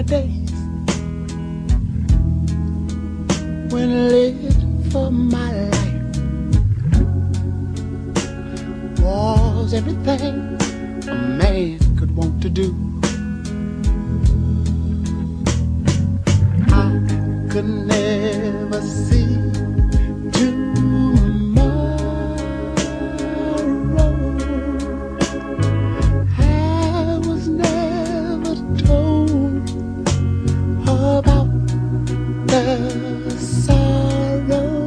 the days when I lived for my life was everything a man could want to do. I could never see tomorrow. I was never told about the sorrow.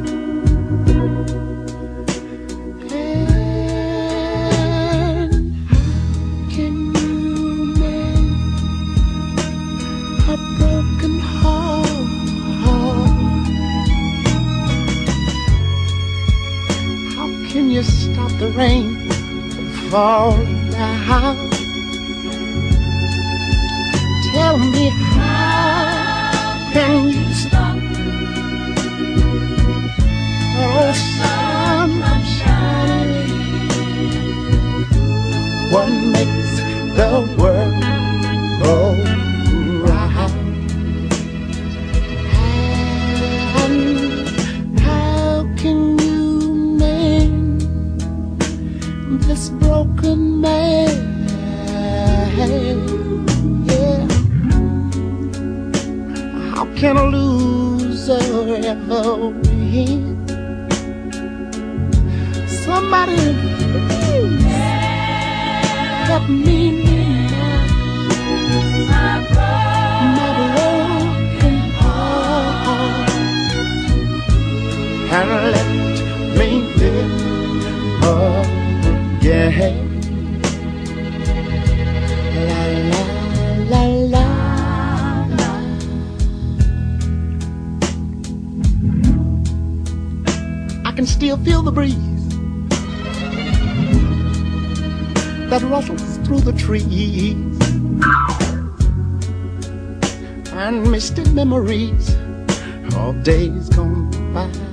And how can you mend a broken heart? How can you stop the rain from falling down? Tell me, how can you stop the sun from shining? What makes the world go round? And how can you mend this broken man? Yeah. How can a loser ever win? Somebody please help me mend my broken heart and let me live again. La la la la. I can still feel the breeze that rustles through the trees, and misty memories of days gone by.